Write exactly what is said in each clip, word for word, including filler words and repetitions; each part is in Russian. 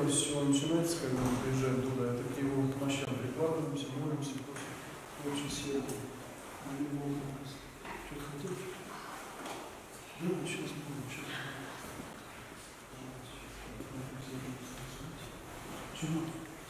с чего начинается, когда мы приезжаем туда, это к его мощам прикладываемся, молимся, просим очень света. Молим Бога. Что-то хотел? Да, сейчас будем, сейчас будем. Чего?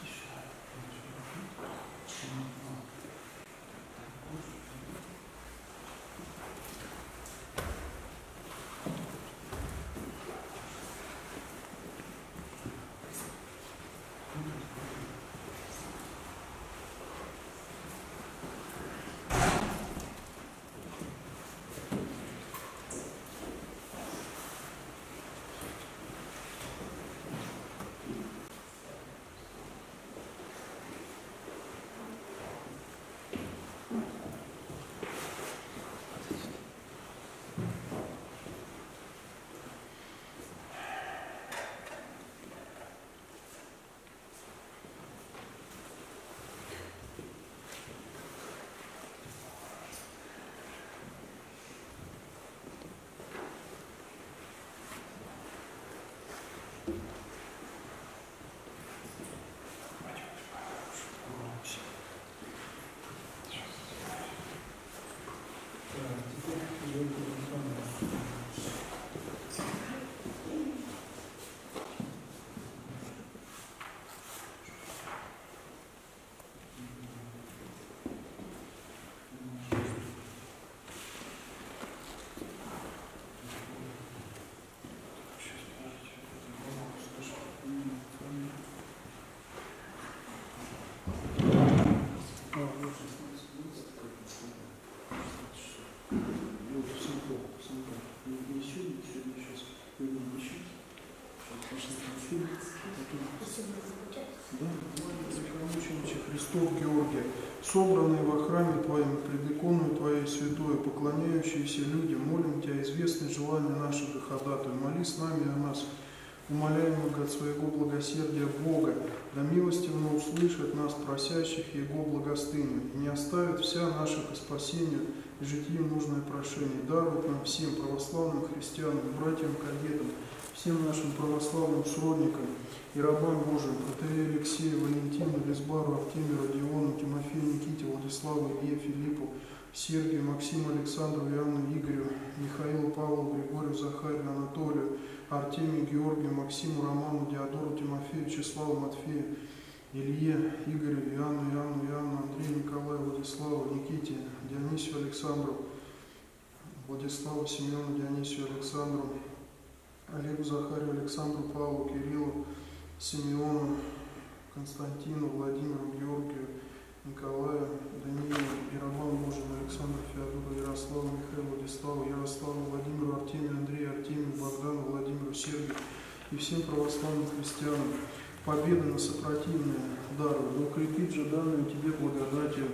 Христов Георгия, собранные во храме Твоем, пред иконой Твоей святой, поклоняющиеся людям, молим Тебя, известны желания наших ходатаю, моли с нами о нас, умоляем от своего благосердия Бога, да милостивно услышит нас, просящих Его благостыню, и не оставит вся наша ко спасению и житием нужное прошение, дарует нам всем православным христианам, братьям, кадетам, всем нашим православным сродникам и рабам Божиим, протоиерею Алексею, Валентину, Лизбару, Артемию, Родиону, Тимофею, Никите, Владиславу, Илье, Филиппу, Сергию, Максиму, Александру, Иоанну, Игорю, Михаилу, Павлу, Григорию, Захарию, Анатолию, Артемию, Георгию, Максиму, Роману, Диодору, Тимофею, Числаву, Матфею, Илье, Игорю, Иоанну, Иоанну, Иоанну, Андрею, Николаю, Владиславу, Никите, Дионисию, Александру, Владиславу, Семену, Дионисию, Александру, Олегу, Захарию, Александру, Павлу, Кириллу, Симеону, Константину, Владимиру, Георгию, Николаю, Даниилу, и рабам Божьим, Александру, Феодору, Ярославу, Михаилу, Владиславу, Ярославу, Владимиру, Артемию, Андрею, Артемию, Богдану, Владимиру, Сергию и всем православным христианам. Победы на сопротивные даруй, да укрепит же данную Тебе благодатью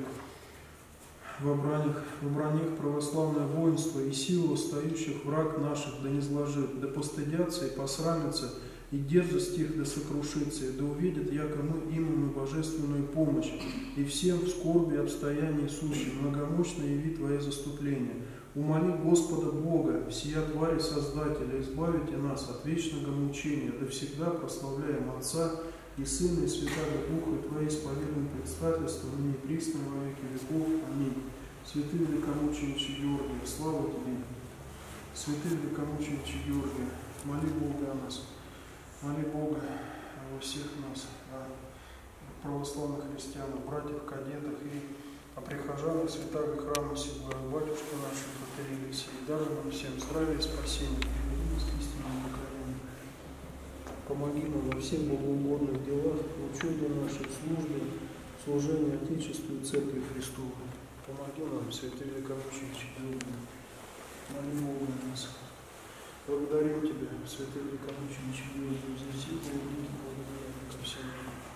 во бранях, во бранях православное воинство и силу восстающих враг наших да не зложит, да постыдятся и посрамятся, и дерзость их да сокрушится, и да увидят, яко мы имам и божественную помощь, и всем в скорби и обстоянии сущим, многомощно яви Твое заступление. Умоли Господа Бога, всея твари Создателя, избавите нас от вечного мучения, да всегда прославляем Отца и Сына и Святаго Духа, и Твое исповедуем предстательство, ныне и присно во веки веков. Аминь. Святый великомучениче Георгий, слава Тебе! Святый великомучениче Георгий, моли Бога о нас, моли Бога о всех нас, о православных христианах, братьях, кадетах и о прихожанах святаго храма сего, батюшке нашему, протоиерею Алексею, даруй нам всем здравие и спасение, приведи нас к истинному покаянию. Помоги нам во всех благоугодных делах, в учебе нашей службе, служении Отечеству и Церкви Христовой. Помоги нам, святый великомучениче Георгий, моли Бога о нас. Благодарим Тебя, святый великомучениче Георгий, за все благодати, благодати ко всем.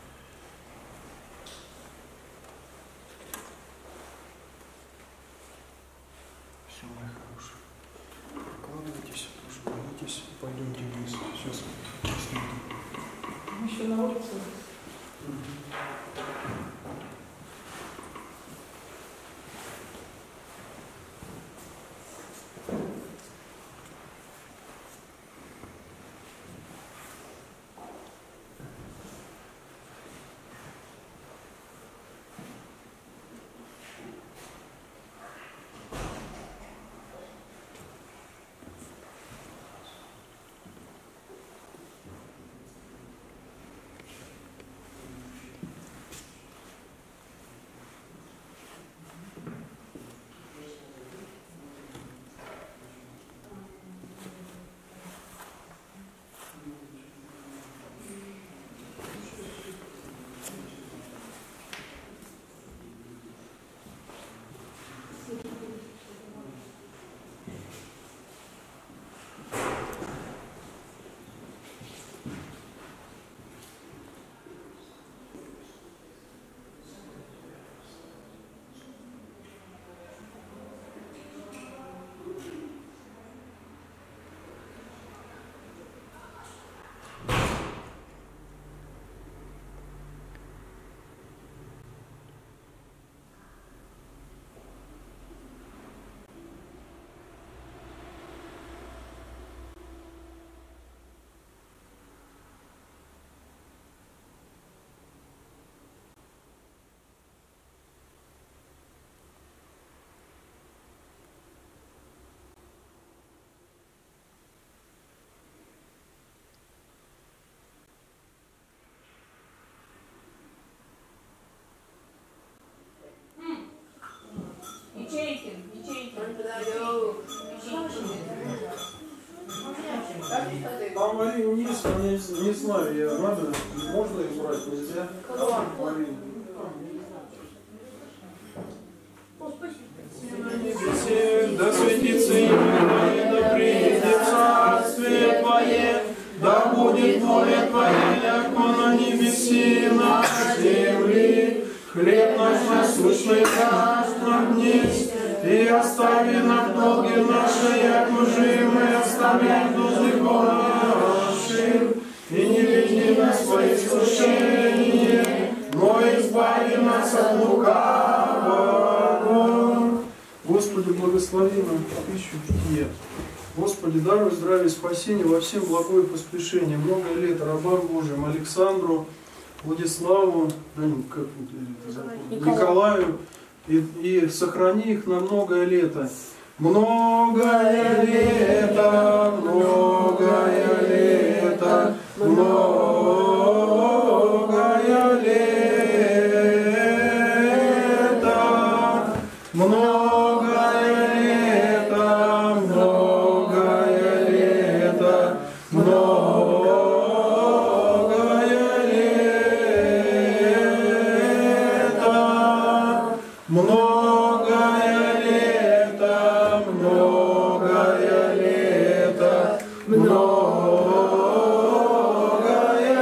Все, мои хорошие. Прикладывайтесь, тоже молитесь, пойдемте вниз. Сейчас посмотрим. Мы еще на улице. Марию вниз, а не, не знаю, я надо, можно их брать, нельзя? Марию. Да светится имя Твое, да приедет царствие Твое, да будет воля Твоя, яко на небеси и на земли. Хлеб наш насущный дашь нам днесь, и остави нам долги наши, яко же и мы оставляем должников нашим. И не веди нас во искушение, но избави нас от лукавого. Господи, благослови нам пищу питье. Господи, даруй здравие и спасение во всем благое поспешение. Много лет рабам Божьим Александру, Владиславу, как, Николаю, и, и сохрани их на многое лето. Многое лето, многое лето, многое лето, многое лето, многое лето, многое лето, многое лето, многое лето, многое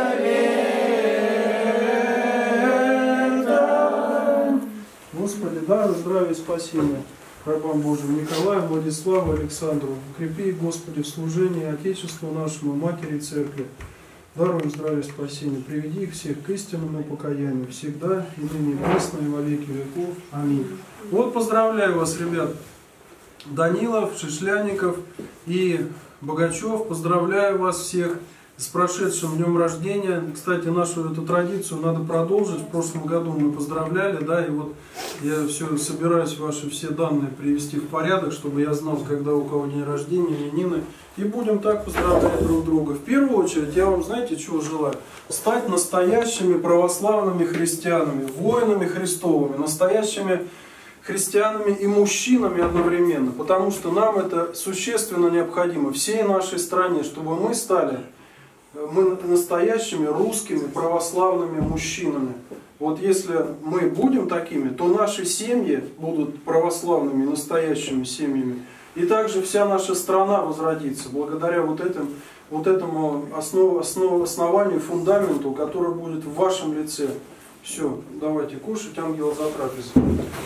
лето. Господи, даруй здравие и спасение рабам Божьим Николаю, Владиславу, Александру. Укрепи, Господи, в служении Отечеству нашему, Матери Церкви. Даруй здравие и спасение. Приведи их всех к истинному покаянию, всегда и ныне и присно и во веки веков. Аминь. Вот поздравляю вас, ребят, Данилов, Шишляников и Богачев. Поздравляю вас всех с прошедшим днем рождения. Кстати, нашу эту традицию надо продолжить. В прошлом году мы поздравляли, да, и вот я все собираюсь ваши все данные привести в порядок, чтобы я знал, когда у кого день рождения, именины. И будем так поздравлять друг друга. В первую очередь я вам, знаете, чего желаю? Стать настоящими православными христианами, воинами Христовыми, настоящими христианами и мужчинами одновременно. Потому что нам это существенно необходимо всей нашей стране, чтобы мы стали мы настоящими русскими православными мужчинами. Вот если мы будем такими, то наши семьи будут православными, настоящими семьями. И также вся наша страна возродится благодаря вот, этим, вот этому основ, основ, основанию, фундаменту, который будет в вашем лице. Все, давайте кушать, ангел за трапезой.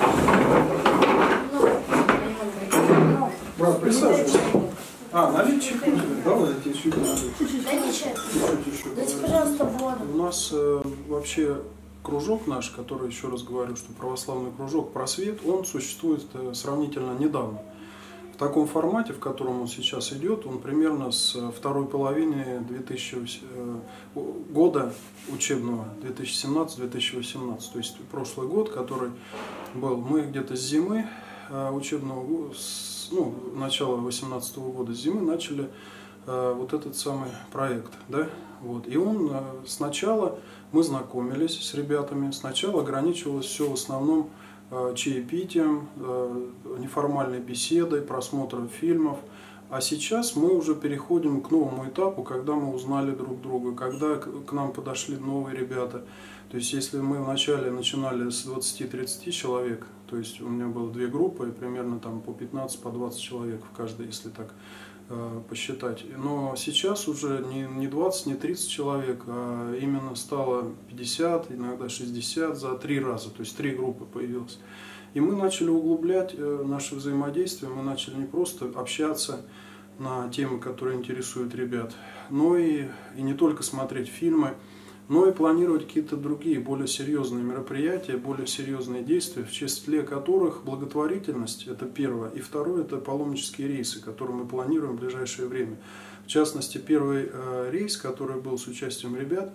Брат, присаживайся. А, налить чайку? Давай, я тебе чайку налью. Дайте чай. Дайте, пожалуйста, воду. У нас э, вообще кружок наш, который, еще раз говорю, что православный кружок «Просвет», он существует э, сравнительно недавно. В таком формате, в котором он сейчас идет, он примерно с второй половины две тысячи, э, года учебного две тысячи семнадцатый — две тысячи восемнадцатый, то есть прошлый год, который был, мы где-то с зимы э, учебного года, ну, начала две тысячи восемнадцатого года, с зимы начали э, вот этот самый проект, да, вот, и он э, сначала, мы знакомились с ребятами, сначала ограничивалось все в основном э, чаепитием, э, неформальной беседой, просмотром фильмов, а сейчас мы уже переходим к новому этапу, когда мы узнали друг друга, когда к нам подошли новые ребята. То есть, если мы вначале начинали с двадцати-тридцати человек, то есть у меня было две группы, примерно там по пятнадцать, по двадцать человек в каждой, если так э, посчитать. Но сейчас уже не, не двадцать, не тридцать человек, а именно стало пятьдесят, иногда шестьдесят за три раза, то есть три группы появилось. И мы начали углублять э, наше взаимодействие, мы начали не просто общаться на темы, которые интересуют ребят, но и, и не только смотреть фильмы, но и планировать какие-то другие, более серьезные мероприятия, более серьезные действия, в числе которых благотворительность – это первое, и второе – это паломнические рейсы, которые мы планируем в ближайшее время. В частности, первый э, рейс, который был с участием ребят,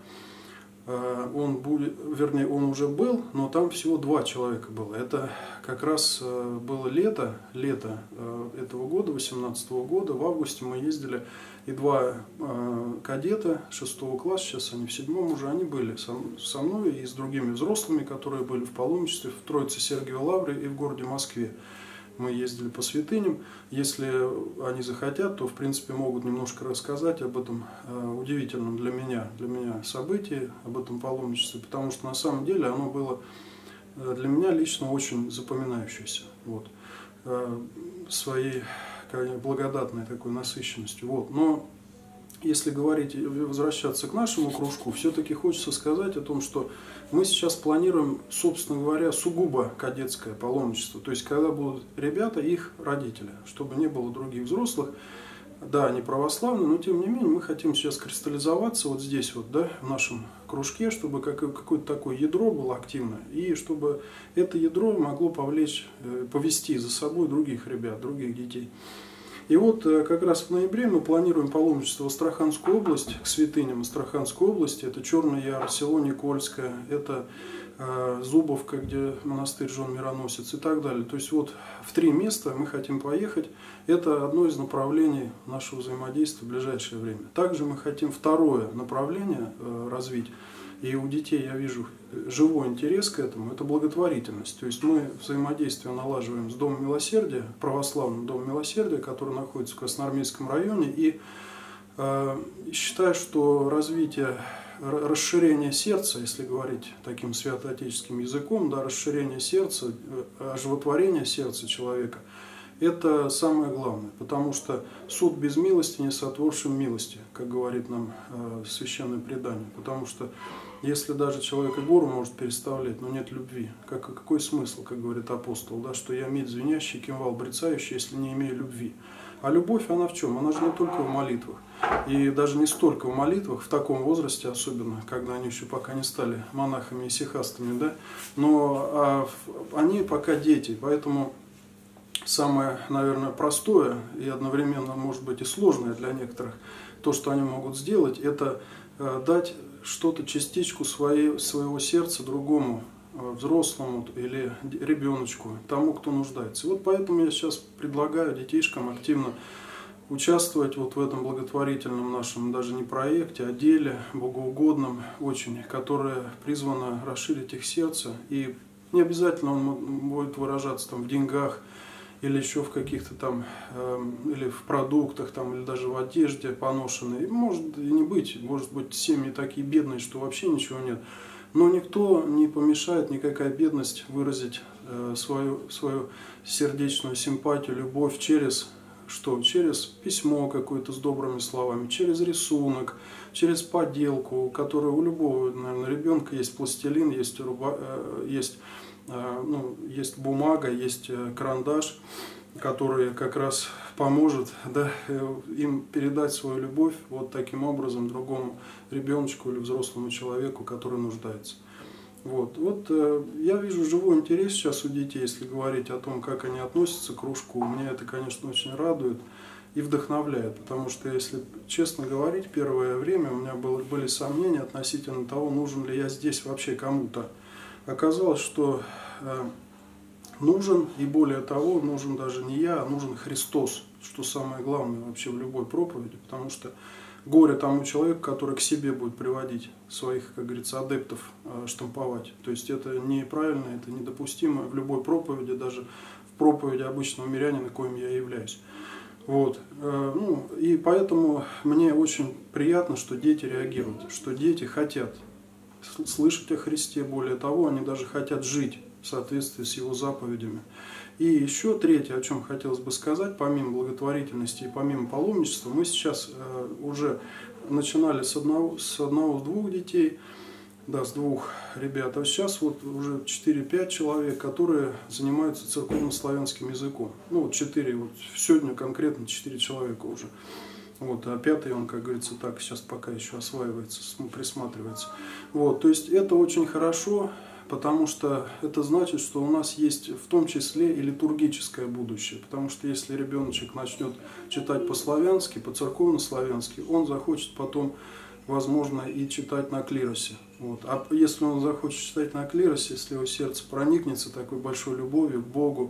э, он будет, вернее, он уже был, но там всего два человека было. Это как раз э, было лето, лето э, этого года, две тысячи восемнадцатого года, в августе мы ездили. И два э, кадета шестого класса, сейчас они в седьмом уже, они были со, со мной и с другими взрослыми, которые были в паломничестве в Троице Сергиевой Лавре и в городе Москве. мы ездили по святыням. Если они захотят, то в принципе могут немножко рассказать об этом удивительном для меня, для меня событии, об этом паломничестве, потому что на самом деле оно было для меня лично очень запоминающееся. Вот. Своей благодатной такой насыщенностью. Вот. Но если говорить и возвращаться к нашему кружку, все-таки хочется сказать о том, что мы сейчас планируем, собственно говоря, сугубо кадетское паломничество. То есть, когда будут ребята, их родители, чтобы не было других взрослых. Да, они православные, но тем не менее мы хотим сейчас кристаллизоваться вот здесь вот, да, в нашем кружке, чтобы какое-то такое ядро было активное, и чтобы это ядро могло повлечь, повести за собой других ребят, других детей. И вот как раз в ноябре мы планируем паломничество в Астраханскую область, к святыням Астраханской области. Это Черный Яр, село Никольское, это э, Зубовка, где монастырь Жен Мироносец и так далее. То есть вот в три места мы хотим поехать. Это одно из направлений нашего взаимодействия в ближайшее время. Также мы хотим второе направление э, развить. И у детей я вижу живой интерес к этому, это благотворительность. То есть мы взаимодействие налаживаем с Домом Милосердия, православным Домом Милосердия, который находится в Красноармейском районе. И э, считаю, что развитие, расширение сердца, если говорить таким святоотеческим языком, да, расширение сердца, оживотворение сердца человека, это самое главное, потому что суд без милости не сотворшим милости, как говорит нам э, священное предание. Потому что если даже человек и гору может переставлять, но нет любви, как, какой смысл, как говорит апостол, да, что я медь звенящий, кимвал брецающий, если не имею любви. А любовь, она в чем? Она же не только в молитвах. И даже не столько в молитвах, в таком возрасте особенно, когда они еще пока не стали монахами и сихастами, да, но а, они пока дети, поэтому самое, наверное, простое и одновременно, может быть, и сложное для некоторых, то, что они могут сделать, это дать что-то, частичку своей, своего сердца другому, взрослому или ребеночку, тому, кто нуждается. И вот поэтому я сейчас предлагаю детишкам активно участвовать вот в этом благотворительном нашем, даже не проекте, а деле, богоугодном очень, которое призвано расширить их сердце. И не обязательно он будет выражаться там в деньгах, или еще в каких-то там, э, или в продуктах, там, или даже в одежде поношенной. Может и не быть, может быть семьи такие бедные, что вообще ничего нет. Но никто не помешает, никакая бедность выразить э, свою, свою сердечную симпатию, любовь через что? Через письмо какое-то с добрыми словами, через рисунок, через поделку, которая у любого, наверное, ребенка есть пластилин, есть, руба, э, есть Ну, есть бумага, есть карандаш, который как раз поможет, да, им передать свою любовь вот таким образом другому ребеночку или взрослому человеку, который нуждается. Вот, вот я вижу живой интерес сейчас у детей, если говорить о том, как они относятся к кружку. Меня это, конечно, очень радует и вдохновляет, потому что, если честно говорить, первое время у меня было, были сомнения относительно того, нужен ли я здесь вообще кому-то. Оказалось, что э, нужен, и более того, нужен даже не я, а нужен Христос, что самое главное вообще в любой проповеди, потому что горе тому человеку, который к себе будет приводить своих, как говорится, адептов э, штамповать. То есть это неправильно, это недопустимо в любой проповеди, даже в проповеди обычного мирянина, коим я являюсь. Вот. Э, ну, и поэтому мне очень приятно, что дети реагируют, что дети хотят слышать о Христе, более того, они даже хотят жить в соответствии с Его заповедями. И еще третье, о чем хотелось бы сказать, помимо благотворительности и помимо паломничества, мы сейчас э, уже начинали с одного, с одного, с двух детей, да, с двух ребят, а сейчас вот уже четыре-пять человек, которые занимаются церковно-славянским языком. Ну вот четыре, вот сегодня конкретно четыре человека уже. Вот, а пятый он, как говорится, так сейчас пока еще осваивается, присматривается. Вот, то есть это очень хорошо, потому что это значит, что у нас есть в том числе и литургическое будущее. Потому что если ребеночек начнет читать по-славянски, по-церковно-славянски, он захочет потом, возможно, и читать на клиросе. Вот. А если он захочет читать на клиросе, если его сердце проникнется такой большой любовью к Богу,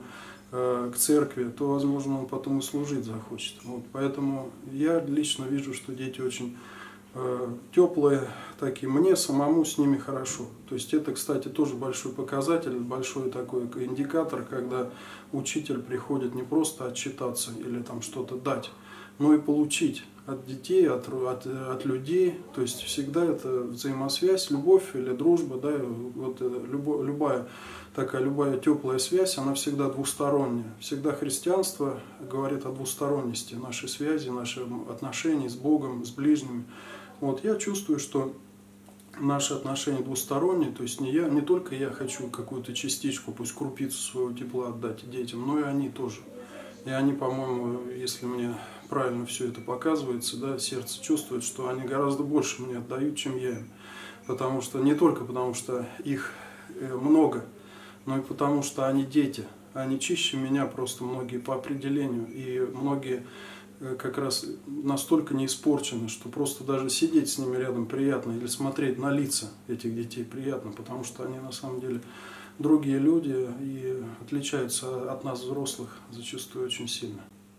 к церкви, то, возможно, он потом и служить захочет. Вот. Поэтому я лично вижу, что дети очень теплые такие, мне самому с ними хорошо. То есть это, кстати, тоже большой показатель, большой такой индикатор, когда учитель приходит не просто отчитаться или там что-то дать, но и получить от детей, от, от, от людей. То есть всегда это взаимосвязь, любовь или дружба, да, вот любо, любая такая, любая теплая связь, она всегда двусторонняя. Всегда христианство говорит о двусторонности нашей связи, наших отношений с Богом, с ближними. Вот, я чувствую, что наши отношения двусторонние, то есть не, я, не только я хочу какую-то частичку, пусть крупицу своего тепла отдать детям, но и они тоже. И они, по-моему, если мне правильно все это показывается, да, сердце чувствует, что они гораздо больше мне отдают, чем я им. Потому что, не только потому, что их много, но и потому, что они дети. Они чище меня просто многие по определению. И многие как раз настолько не испорчены, что просто даже сидеть с ними рядом приятно или смотреть на лица этих детей приятно, потому что они на самом деле другие люди и отличаются от нас, взрослых, зачастую очень сильно.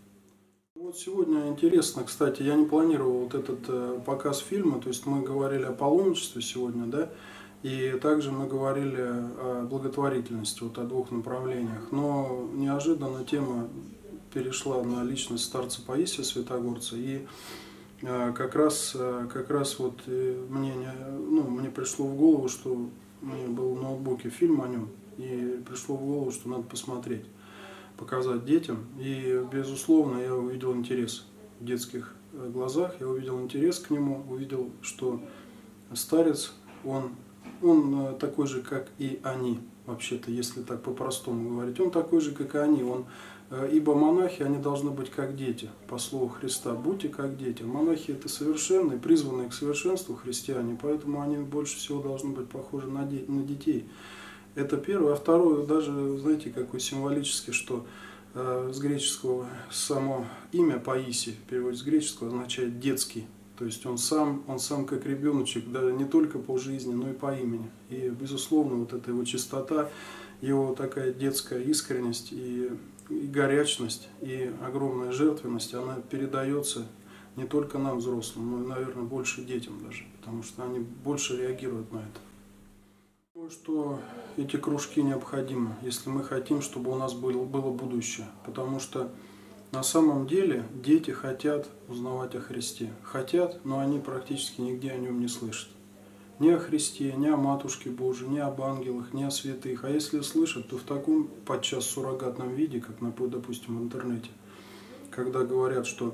Вот сегодня интересно, кстати, я не планировал вот этот показ фильма, то есть мы говорили о паломничестве сегодня, да, и также мы говорили о благотворительности, вот о двух направлениях, но неожиданно тема перешла на личность старца Паисия Святогорца, и как раз, как раз вот мне, ну, мне пришло в голову, что у меня был в ноутбуке фильм о нем, и пришло в голову, что надо посмотреть, показать детям, и безусловно я увидел интерес в детских глазах, я увидел интерес к нему, увидел, что старец, он, он такой же, как и они, вообще-то, если так по-простому говорить, он такой же, как и они, он ибо монахи, они должны быть как дети, по слову Христа. Будьте как дети. Монахи это совершенные, призванные к совершенству христиане, поэтому они больше всего должны быть похожи на, де на детей. Это первое. А второе, даже, знаете, какой символический, что э, с греческого само имя Паисий, в переводе с греческого, означает детский. То есть он сам, он сам как ребеночек, да, не только по жизни, но и по имени. И, безусловно, вот эта его чистота, его такая детская искренность и и горячность, и огромная жертвенность, она передается не только нам, взрослым, но и, наверное, больше детям даже, потому что они больше реагируют на это. Думаю, что эти кружки необходимы, если мы хотим, чтобы у нас было, было будущее, потому что на самом деле дети хотят узнавать о Христе. Хотят, но они практически нигде о нем не слышат. Ни о Христе, ни о Матушке Божией, ни об ангелах, ни о святых. А если слышат, то в таком подчас суррогатном виде, как, допустим, в интернете, когда говорят, что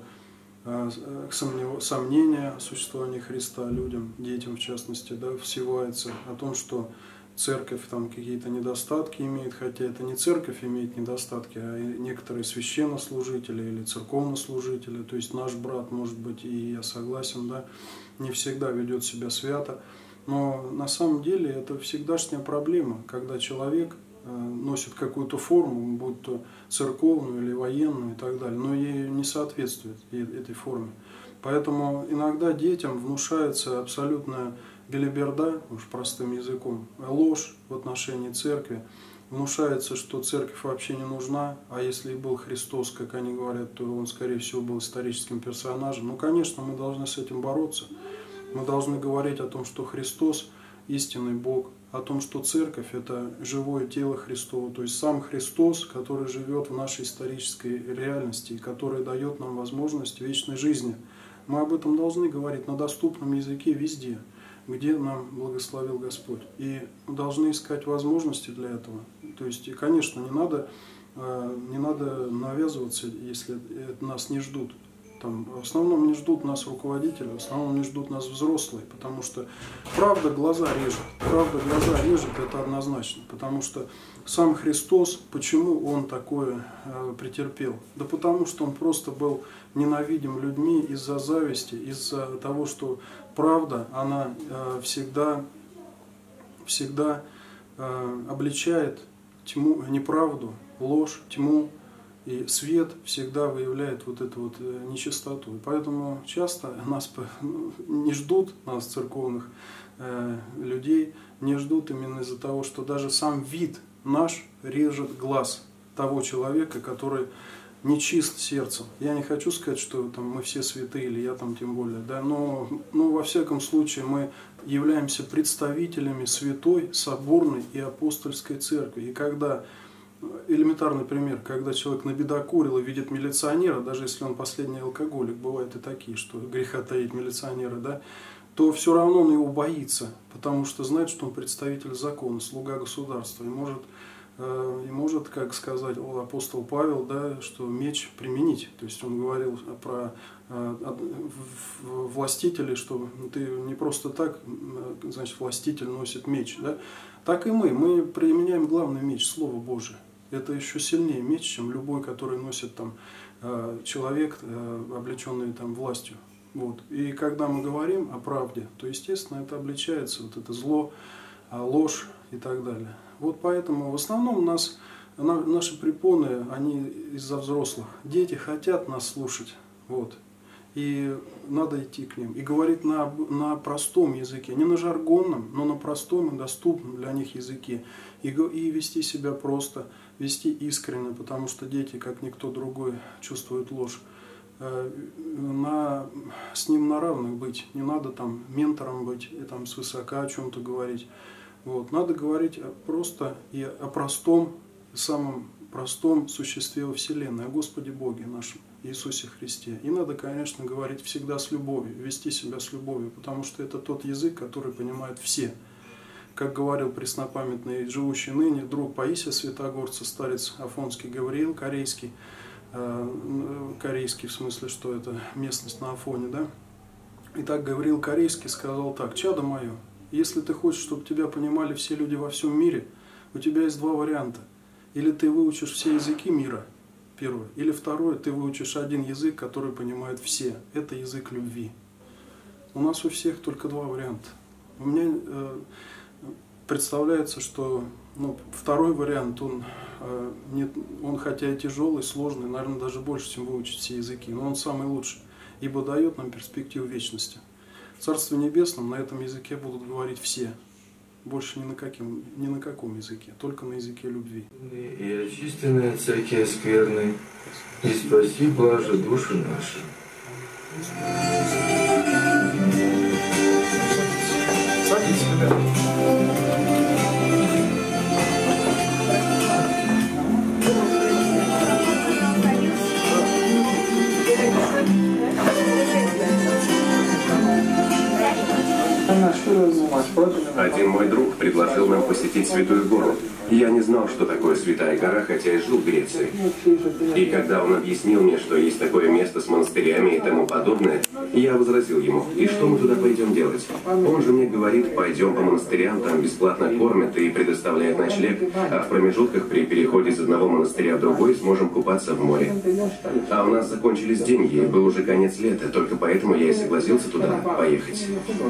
сомнения о существовании Христа людям, детям в частности, да, всевается, о том, что церковь там какие-то недостатки имеет, хотя это не церковь имеет недостатки, а некоторые священнослужители или церковнослужители, то есть наш брат, может быть, и я согласен, да, не всегда ведет себя свято. Но на самом деле это всегдашняя проблема, когда человек носит какую-то форму, будь то церковную или военную и так далее, но ей не соответствует этой форме. Поэтому иногда детям внушается абсолютная белиберда, уж простым языком, ложь в отношении церкви. Внушается, что церковь вообще не нужна, а если и был Христос, как они говорят, то он, скорее всего, был историческим персонажем. Ну, конечно, мы должны с этим бороться. Мы должны говорить о том, что Христос – истинный Бог, о том, что Церковь – это живое тело Христово, то есть сам Христос, который живет в нашей исторической реальности, который дает нам возможность вечной жизни. Мы об этом должны говорить на доступном языке везде, где нам благословил Господь. И должны искать возможности для этого. То есть, и, конечно, не надо, не надо навязываться, если нас не ждут. Там, в основном не ждут нас руководители, в основном не ждут нас взрослые, потому что правда глаза режет, правда глаза режет, это однозначно, потому что сам Христос, почему Он такое э, претерпел? Да потому что Он просто был ненавидим людьми из-за зависти, из-за того, что правда, она э, всегда, всегда э, обличает тьму, неправду, ложь, тьму. И свет всегда выявляет вот эту вот нечистоту. И поэтому часто нас не ждут, нас, церковных э, людей, не ждут именно из-за того, что даже сам вид наш режет глаз того человека, который нечист сердцем. Я не хочу сказать, что там, мы все святые, или я там тем более, да, но, но во всяком случае мы являемся представителями святой, соборной и апостольской церкви. И когда, элементарный пример, когда человек набедокурил и видит милиционера, даже если он последний алкоголик, бывают и такие, что греха таить милиционера, да, то все равно он его боится, потому что знает, что он представитель закона, слуга государства, и может, и может, как сказать апостол Павел, да, что меч применить. То есть он говорил про властителей, что ты не просто так, значит, властитель носит меч. Да? Так и мы. Мы применяем главный меч, Слово Божие. Это еще сильнее меч, чем любой, который носит там, человек, облеченный там, властью. Вот. И когда мы говорим о правде, то, естественно, это обличается, вот это зло, ложь и так далее. Вот поэтому в основном у нас, наши препоны, они из-за взрослых. Дети хотят нас слушать, вот. И надо идти к ним. И говорить на, на простом языке, не на жаргонном, но на простом и доступном для них языке. И, и вести себя просто, вести искренне, потому что дети, как никто другой, чувствуют ложь. На, с ним на равных быть, не надо там ментором быть и там свысока о чем-то говорить. Вот. Надо говорить просто и о простом, самом простом существе во Вселенной, о Господе Боге нашем, Иисусе Христе. И надо, конечно, говорить всегда с любовью, вести себя с любовью, потому что это тот язык, который понимают все. Как говорил преснопамятный, живущий ныне, друг Паисия Святогорца, старец Афонский Гавриил, корейский, корейский в смысле, что это местность на Афоне, да? И так Гавриил Корейский сказал так: «Чадо мое, если ты хочешь, чтобы тебя понимали все люди во всем мире, у тебя есть два варианта. Или ты выучишь все языки мира, первое, или второе, ты выучишь один язык, который понимают все. Это язык любви». У нас у всех только два варианта. У меня э, представляется, что ну, второй вариант, он, э, не, он хотя и тяжелый, сложный, наверное, даже больше, чем выучить все языки, но он самый лучший, ибо дает нам перспективу вечности. В Царстве Небесном на этом языке будут говорить все. Больше ни на, каким, ни на каком языке, только на языке любви. И очистенные от всякие скверны, и спаси, блаже, души наши. Садитесь, ребята. Один мой друг предложил нам посетить Святую Гору. Я не знал, что такое Святая Гора, хотя и жил в Греции. И когда он объяснил мне, что есть такое место с монастырями и тому подобное, я возразил ему: и что мы туда пойдем делать? Он же мне говорит: пойдем по монастырям, там бесплатно кормят и предоставляют ночлег, а в промежутках при переходе из одного монастыря в другой сможем купаться в море. А у нас закончились деньги, и был уже конец лета, только поэтому я и согласился туда поехать.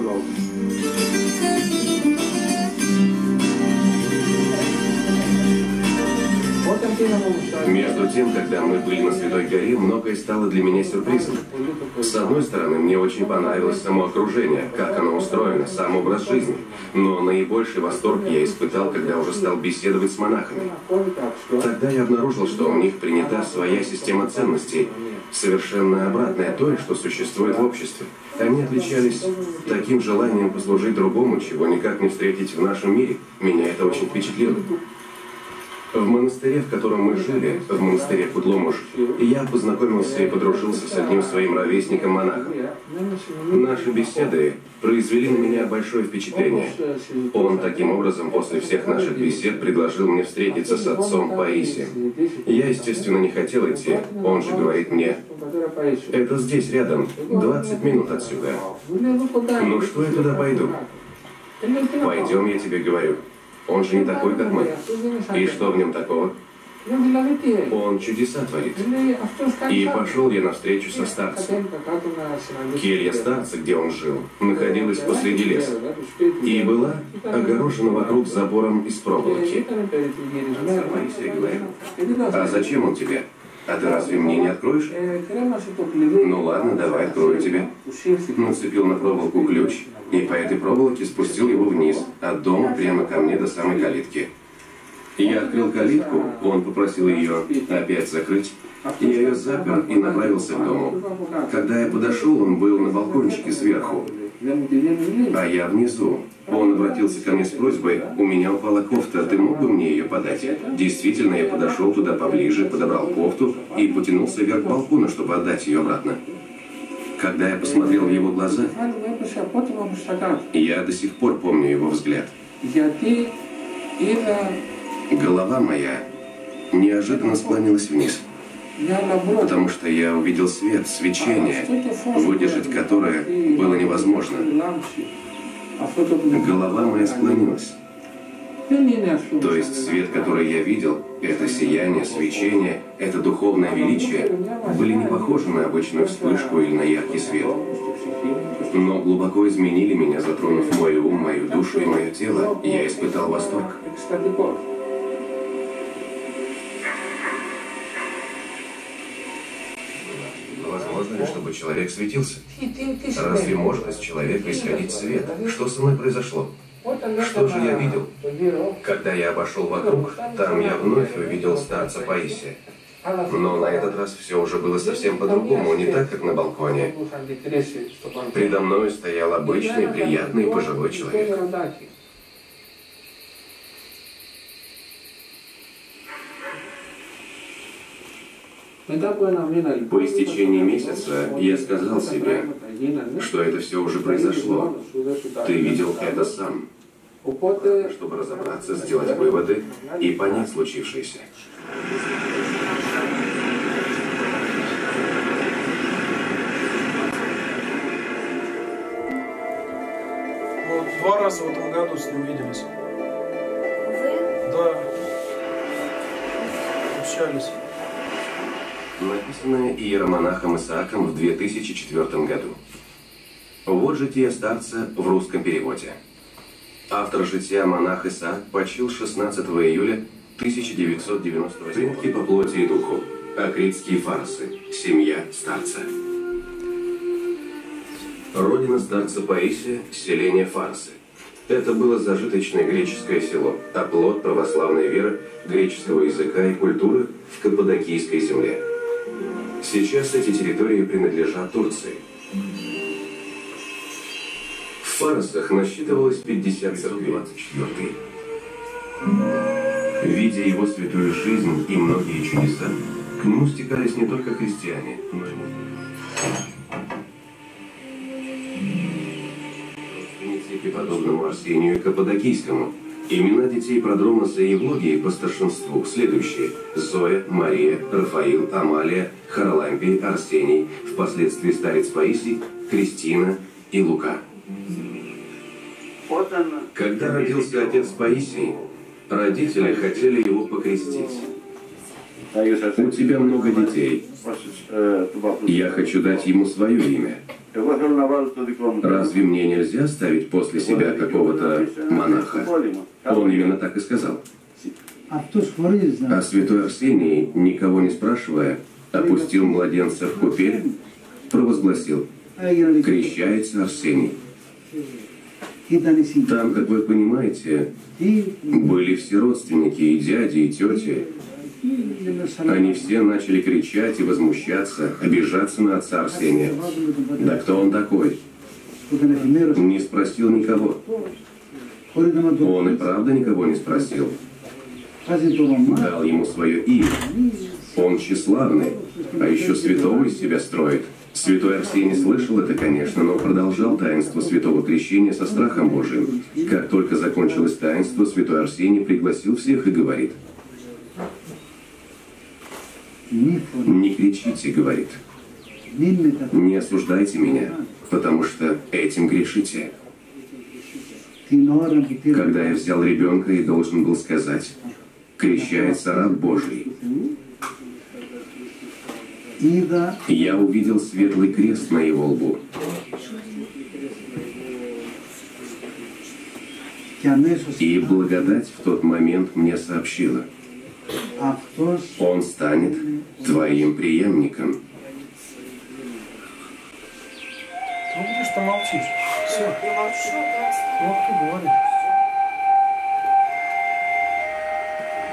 Между тем, когда мы были на Святой Горе, многое стало для меня сюрпризом. С одной стороны, мне очень понравилось само окружение, как оно устроено, сам образ жизни. Но наибольший восторг я испытал, когда уже стал беседовать с монахами. Тогда я обнаружил, что у них принята своя система ценностей, совершенно обратная той, что существует в обществе. Они отличались таким желанием послужить другому, чего никак не встретить в нашем мире. Меня это очень впечатлило. В монастыре, в котором мы жили, в монастыре Кудломуш, я познакомился и подружился с одним своим ровесником-монахом. Наши беседы произвели на меня большое впечатление. Он таким образом после всех наших бесед предложил мне встретиться с отцом Паисием. Я, естественно, не хотел идти. Он же говорит мне: это здесь рядом, двадцать минут отсюда. Ну что я туда пойду? Пойдем, я тебе говорю. Он же не такой, как мы. И что в нем такого? Он чудеса творит. И пошел я навстречу со старцем. Келья старца, где он жил, находилась посреди леса и была огорожена вокруг забором из проволоки. Отца Паисия говорит: а зачем он тебе? А ты разве мне не откроешь? Ну ладно, давай открою тебе. Нацепил на проволоку ключ и по этой проволоке спустил его вниз, от дома прямо ко мне до самой калитки. Я открыл калитку, он попросил ее опять закрыть. Я ее запер и направился к дому. Когда я подошел, он был на балкончике сверху, а я внизу. Он обратился ко мне с просьбой: у меня упала кофта, ты мог бы мне ее подать? Действительно, я подошел туда поближе, подобрал кофту и потянулся вверх к балкону, чтобы отдать ее обратно. Когда я посмотрел в его глаза, я до сих пор помню его взгляд. Голова моя неожиданно склонилась вниз, потому что я увидел свет, свечение, выдержать которое было невозможно. Голова моя склонилась. То есть свет, который я видел, это сияние, свечение, это духовное величие, были не похожи на обычную вспышку или на яркий свет, но глубоко изменили меня, затронув мой ум, мою душу и мое тело, и я испытал восторг. Возможно ли, чтобы человек светился? Разве может из человека исходить свет? Что со мной произошло? Что же я видел? Когда я обошел вокруг, там я вновь увидел старца Паисия. Но на этот раз все уже было совсем по-другому, не так, как на балконе. Предо мной стоял обычный, приятный, пожилой человек. По истечении месяца я сказал себе, что это все уже произошло. Ты видел это сам. Чтобы разобраться, сделать выводы и понять случившееся. Вот два раза в этом году с ним виделись. Вы? Да. Общались. Написанное иеромонахом Исааком в две тысячи четвёртом году. Вот житие старца в русском переводе. Автор жития монах Исаак почил шестнадцатого июля тысяча девятьсот девяностого года. Предки по плоти и духу. Акритские фарсы. Семья старца. Родина старца Паисия – селение Фарсы. Это было зажиточное греческое село, оплот православной веры, греческого языка и культуры в Каппадокийской земле. Сейчас эти территории принадлежат Турции. В Фарсах насчитывалось пятьдесят церквей. Видя его святую жизнь и многие чудеса, к нему стекались не только христиане, но и родственники, подобному Арсению Каппадокийскому. Имена детей Продромаса и Евлогии по старшинству следующие: Зоя, Мария, Рафаил, Амалия, Харалампий, Арсений, впоследствии старец Паисий, Кристина и Лука. Когда родился отец Паисий, родители хотели его покрестить. У тебя много детей. Я хочу дать ему свое имя. Разве мне нельзя ставить после себя какого-то монаха? Он именно так и сказал. А святой Арсений, никого не спрашивая, опустил младенца в купель, провозгласил: крещается Арсений. Там, как вы понимаете, были все родственники, и дяди, и тети. Они все начали кричать и возмущаться, обижаться на отца Арсения. Да кто он такой? Не спросил никого. Он и правда никого не спросил. Дал ему свое имя. Он тщеславный, а еще святого из себя строит. Святой Арсений слышал это, конечно, но продолжал таинство святого крещения со страхом Божиим. Как только закончилось таинство, святой Арсений пригласил всех и говорит: «Не кричите, — говорит, — не осуждайте меня, потому что этим грешите». Когда я взял ребенка и должен был сказать: «Крещается раб Божий», я увидел светлый крест на его лбу. И благодать в тот момент мне сообщила: он станет твоим преемником. Ты видишь, что молчишь? Все. Я молчу, да. Вот ты говоришь.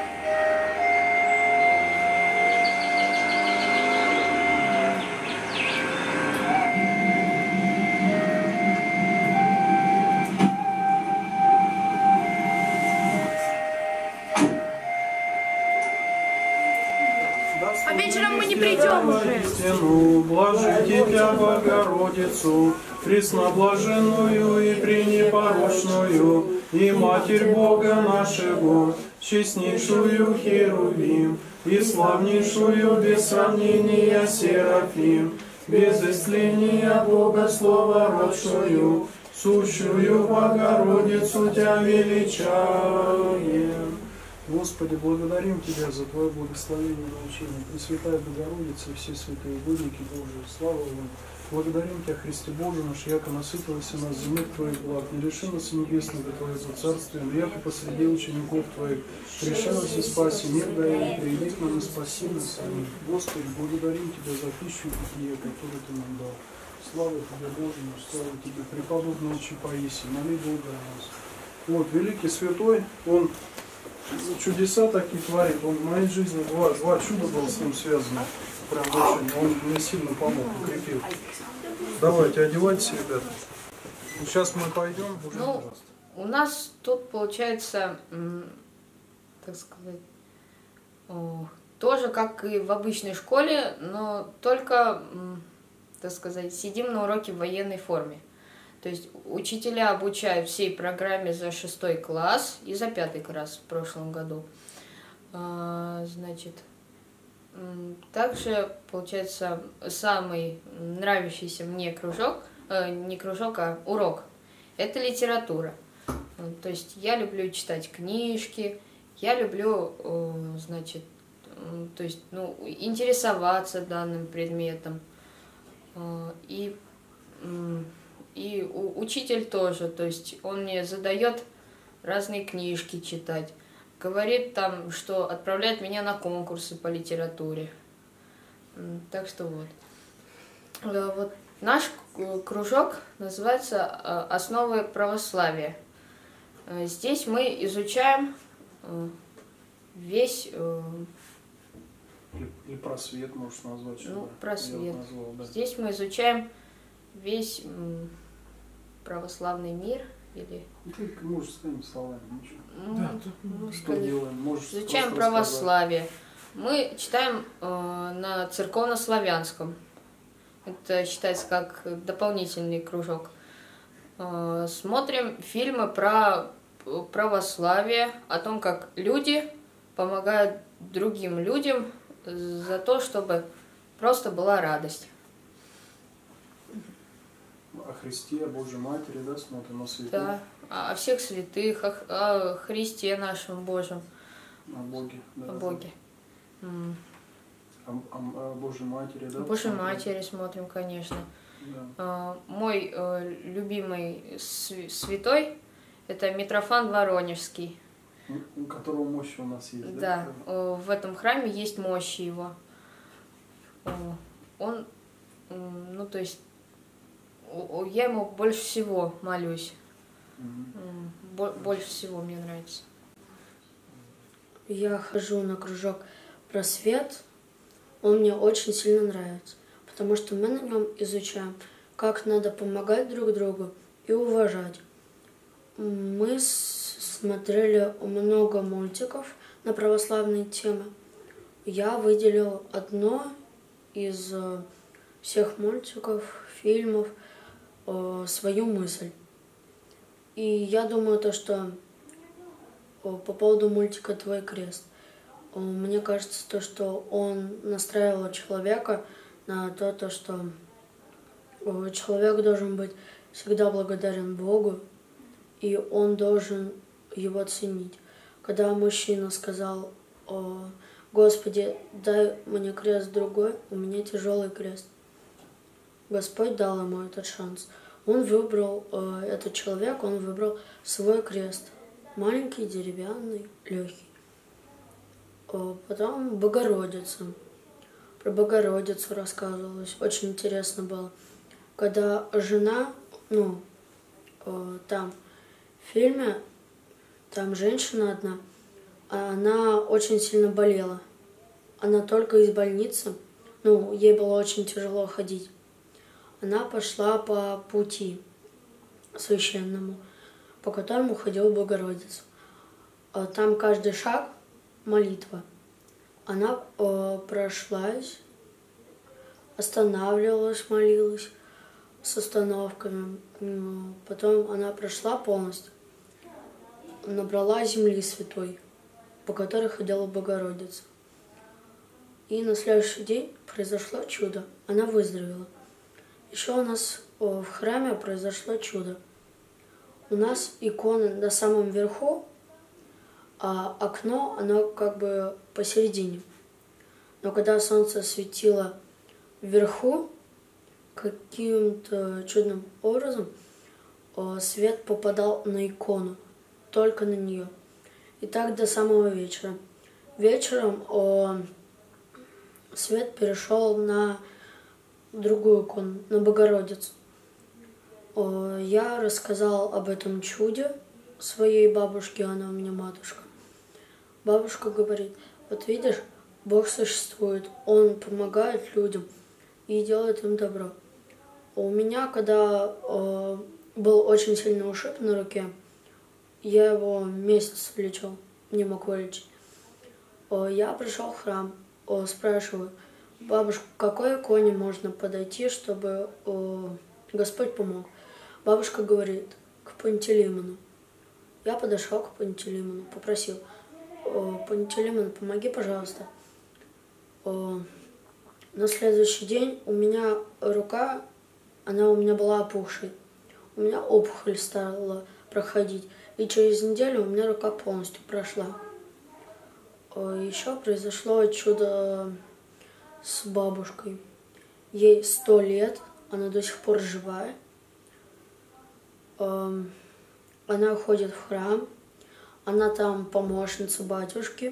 при чем уже? Истину, блажите тебя, Богородицу, пресноблаженную и пренепорочную, и Матерь Бога нашего, честнейшую Херувим, и славнейшую без сравнения Серафим, без истления Бога словородшую, сущую Богородицу Тебя величаем. Господи, благодарим Тебя за Твое благословение и научение. Пресвятая Богородица и все святые владыки Божии, слава Вам. Благодарим Тебя, Христе Боже наш, яко насытилась нас земных Твоих благ, не лишилась небесного Твоего царствия, но яко посреди учеников Твоих, решилась и спаси мир, да и приди к нам и спаси нас самих. Господи, благодарим Тебя за пищу и питье, которую Ты нам дал. Слава Тебе, Боже наш, слава Тебе, преподобный отче Паисий, моли Бога о нас. Вот, великий святой, он чудеса такие творит. Он в моей жизни два, два чуда было с ним связано. Прям очень. Он мне сильно помог, укрепил. Давайте, одевайтесь, ребята. Сейчас мы пойдем уже. Ну, у нас тут получается, так сказать, тоже как и в обычной школе, но только, так сказать, сидим на уроке в военной форме. То есть учителя обучают всей программе за шестой класс и за пятый класс в прошлом году. Значит, также, получается, самый нравящийся мне кружок, не кружок, а урок, это литература. То есть я люблю читать книжки, я люблю, значит, то есть, ну, интересоваться данным предметом. И... И учитель тоже, то есть он мне задает разные книжки читать, говорит там, что отправляет меня на конкурсы по литературе. Так что вот. Вот наш кружок называется «Основы православия». Здесь мы изучаем весь... И просвет можешь назвать. Ну, просвет. Назвал, да. Здесь мы изучаем весь православный мир, или... Ты можешь своими словами, ничего. Ну, да, ну, что делаем? Можешь изучаем православие. Мы читаем э, на церковно-славянском. Это считается как дополнительный кружок. Э, смотрим фильмы про православие, о том, как люди помогают другим людям за то, чтобы просто была радость. О Христе, о Божьей Матери, да, смотрим, о святых. Да, о всех святых, о, о Христе нашем Божьем. О Боге, да. О Боге. О, о, о Божьей Матери, да? О Божьей Матери смотрим, конечно. Да. Мой э, любимый святой – это Митрофан Воронежский. У которого мощи у нас есть, да? Да, в этом храме есть мощи его. Он, ну, то есть, я ему больше всего молюсь. Mm-hmm. Больше всего мне нравится. Я хожу на кружок «Просвет». Он мне очень сильно нравится, потому что мы на нем изучаем, как надо помогать друг другу и уважать. Мы смотрели много мультиков на православные темы. Я выделил одно из всех мультиков, фильмов, свою мысль. И я думаю, то, что по поводу мультика «Твой крест», мне кажется, то, что он настраивал человека на то, то, что человек должен быть всегда благодарен Богу, и он должен его ценить. Когда мужчина сказал: «Господи, дай мне крест другой, у меня тяжелый крест», Господь дал ему этот шанс. Он выбрал, э, этот человек, он выбрал свой крест. Маленький, деревянный, легкий. Э, потом Богородица. Про Богородицу рассказывалось. Очень интересно было. Когда жена, ну, э, там в фильме, там женщина одна, она очень сильно болела. Она только из больницы, ну, ей было очень тяжело ходить. Она пошла по пути священному, по которому ходила Богородица. Там каждый шаг — молитва. Она э, прошлась останавливалась, молилась с остановками. Потом она прошла полностью, набрала земли святой, по которой ходила Богородица. И на следующий день произошло чудо, она выздоровела. Еще у нас в храме произошло чудо. У нас икона на самом верху, а окно, оно как бы посередине. Но когда солнце светило вверху, каким-то чудным образом свет попадал на икону, только на нее. И так до самого вечера. Вечером о, свет перешел на другую икону, на Богородицу. О, я рассказал об этом чуде своей бабушке, она у меня матушка. Бабушка говорит: вот видишь, Бог существует, Он помогает людям и делает им добро. У меня, когда э, был очень сильный ушиб на руке, я его месяц лечил, не мог вылечить. Э, я пришел в храм, э, спрашиваю: бабушка, к какой иконе можно подойти, чтобы э, Господь помог? Бабушка говорит: к Пантелеймону. Я подошел к Пантелеймону, попросил: Пантелеймон, помоги, пожалуйста. На следующий день у меня рука, она у меня была опухшей. У меня опухоль стала проходить. И через неделю у меня рука полностью прошла. Еще произошло чудо с бабушкой. Ей сто лет, она до сих пор живая. Она ходит в храм. Она там помощница батюшки,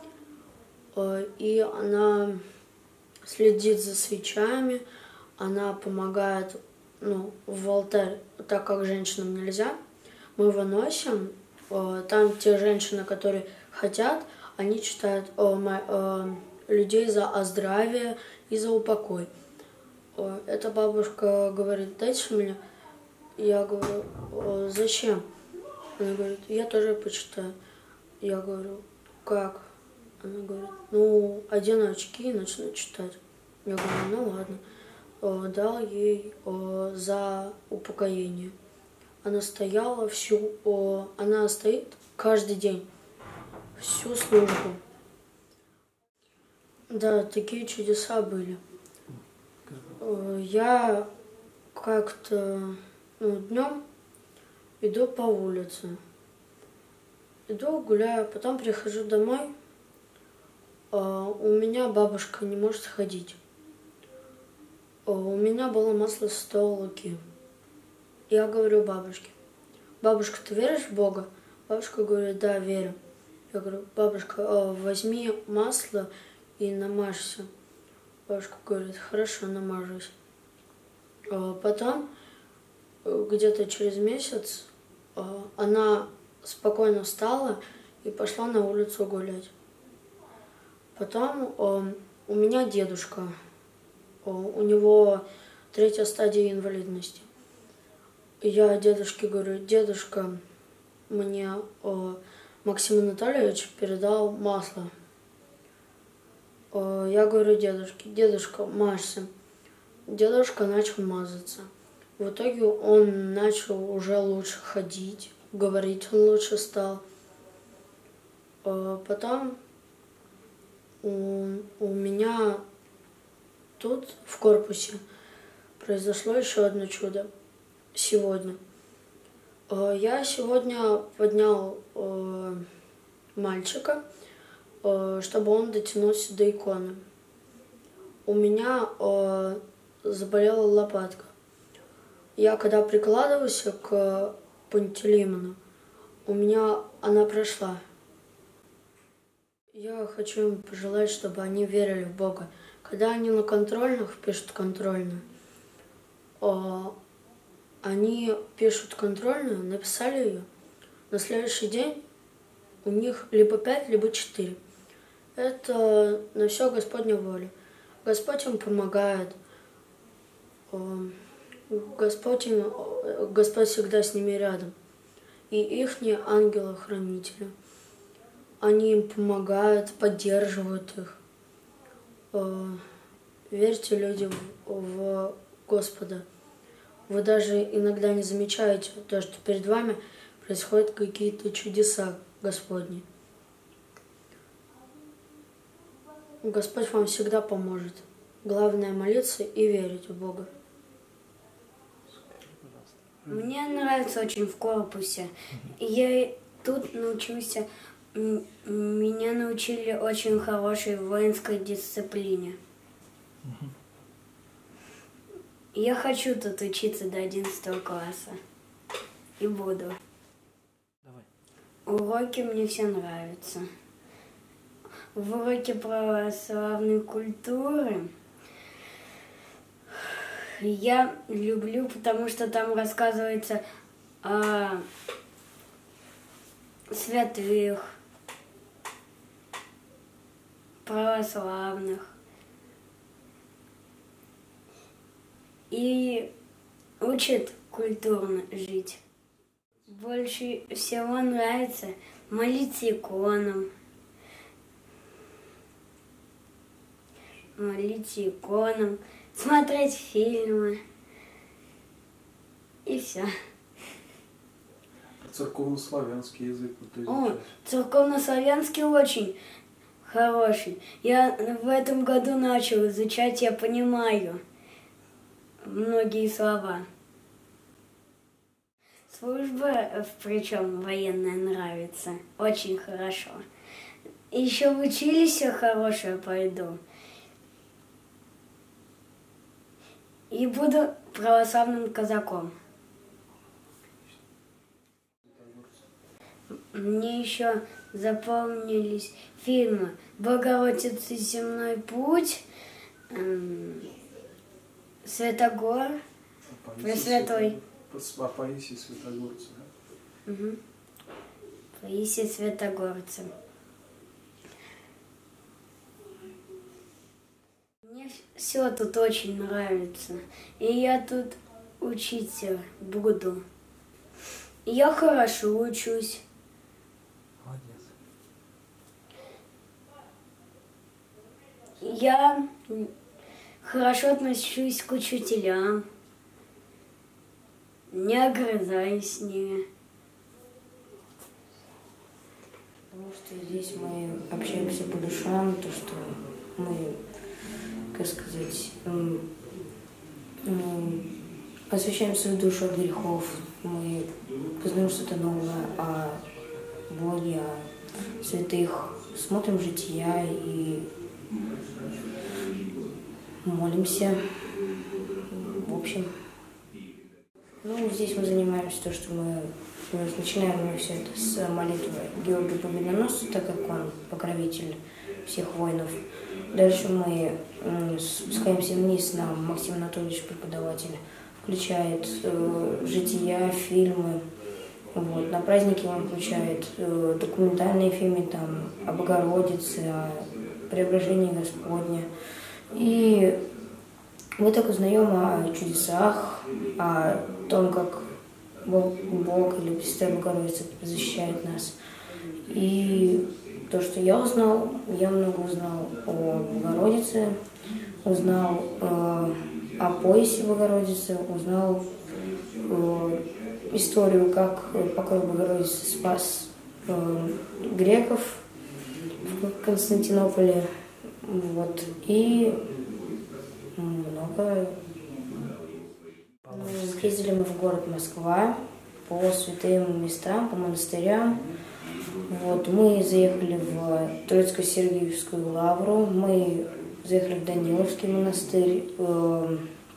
и она следит за свечами, она помогает, ну, в алтарь, так как женщинам нельзя, мы выносим, там те женщины, которые хотят, они читают людей за оздоровье и за упокой. Эта бабушка говорит: дайте мне. Я говорю: зачем? Она говорит: я тоже почитаю. Я говорю: как? Она говорит: ну, одену очки и начну читать. Я говорю: ну ладно. О, дал ей о, за упокоение. Она стояла всю, о, она стоит каждый день, всю службу. Да, такие чудеса были. О, я как-то, ну, днем иду по улице, иду, гуляю, потом прихожу домой, а у меня бабушка не может ходить. А у меня было масло святого Луки. Я говорю бабушке: бабушка, ты веришь в Бога? Бабушка говорит: да, верю. Я говорю: бабушка, возьми масло и намажься. Бабушка говорит: хорошо, намажусь. Потом, где-то через месяц, она спокойно встала и пошла на улицу гулять. Потом у меня дедушка, у него третья стадия инвалидности. Я дедушке говорю: дедушка, мне Максим Анатольевич передал масло. Я говорю дедушке: дедушка, мажься. Дедушка начал мазаться. В итоге он начал уже лучше ходить, говорить он лучше стал. Потом у, у меня тут в корпусе произошло еще одно чудо сегодня. Я сегодня поднял мальчика, чтобы он дотянулся до иконы. У меня заболела лопатка. Я когда прикладывался к Пантелеймону, у меня она прошла. Я хочу им пожелать, чтобы они верили в Бога. Когда они на контрольных пишут контрольную, они пишут контрольную, написали ее, на следующий день у них либо пять, либо четыре. Это на все Господня воля. Господь им помогает. Господь, им, Господь всегда с ними рядом. И ихние ангелы-хранители. Они им помогают, поддерживают их. верьте, люди, в, в Господа. Вы даже иногда не замечаете то, что перед вами происходят какие-то чудеса Господни. Господь вам всегда поможет. Главное молиться и верить в Бога. Мне нравится очень в корпусе. Я тут научился, м- меня научили очень хорошей воинской дисциплине. Я хочу тут учиться до одиннадцатого класса. И буду. Давай. Уроки мне все нравятся. В уроке православной культуры я люблю, потому что там рассказывается о святых, православных. И учат культурно жить. Больше всего нравится молиться иконам. Молиться иконам, смотреть фильмы. И все. Церковнославянский язык вот ты О, изучаешь. церковнославянский очень хороший. Я в этом году начал изучать, я понимаю многие слова. Служба, причем военная, нравится. Очень хорошо. Еще в училище хорошее пойду. И буду православным казаком. Мне еще запомнились фильмы «Богородица, земной путь», эм, «Святогор», «Пресвятой». О Паисии Святогорце, да? Угу. Паисий Святогорце. Мне все тут очень нравится. И я тут учиться буду. И я хорошо учусь. Молодец. Я хорошо отношусь к учителям. Не огрызаюсь с ними. Потому что здесь мы общаемся по душам, то, что мы, как сказать, м, м, освящаем свою душу от грехов, мы познаем что-то новое о Боге, о святых, смотрим жития и молимся. В общем, ну, здесь мы занимаемся то, что мы начинаем мы все это с молитвы Георгия Победоносца, так как он покровитель всех воинов. Дальше мы спускаемся вниз, нам Максим Анатольевич, преподаватель, включает э, жития, фильмы. Вот. На праздники он включает э, документальные фильмы там, о Богородице, о Преображении Господне. И мы так узнаем о чудесах, о том, как Бог, Бог или Пресвятая Богородица защищает нас. И то, что я узнал, я много узнал о Богородице, узнал э, о поясе Богородицы, узнал э, историю, как покров Богородицы спас э, греков в Константинополе. Вот. И много. Ездили мы в город Москва по святым местам, по монастырям. Вот. Мы заехали в Троицко-Сергиевскую лавру, мы заехали в Даниловский монастырь, э,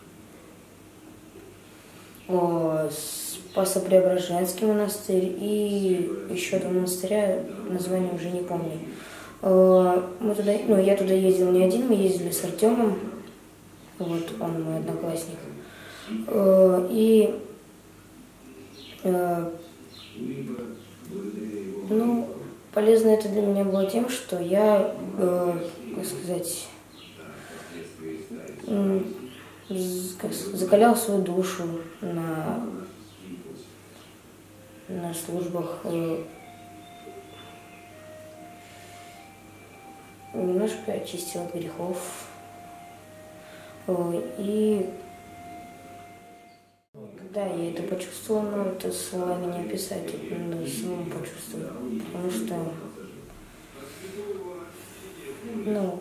э, Спасо-Преображенский монастырь и еще два монастыря, название уже не помню. Э, мы туда, ну, я туда ездил не один, мы ездили с Артемом, вот он мой одноклассник. Э, и э, ну, полезно это для меня было тем, что я, э, как сказать, э, закалял свою душу на, на службах, э, немножко очистил от грехов. И когда я это почувствовала, ну, это словами не описать, это надо самому почувствовать. Потому что, ну,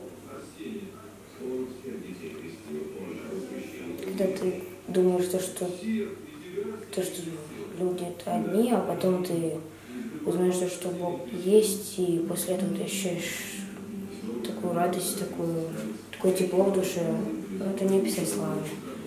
когда ты думаешь, то, что, то, что люди это одни, а потом ты узнаешь, то, что Бог есть, и после этого ты ощущаешь такую радость, такую, такое тепло в душе, ну, это не описать словами.